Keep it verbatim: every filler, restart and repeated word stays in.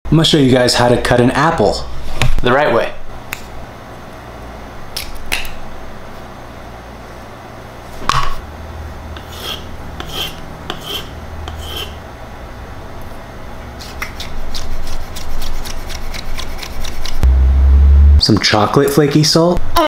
I'm gonna show you guys how to cut an apple the right way. Some chocolate flaky salt.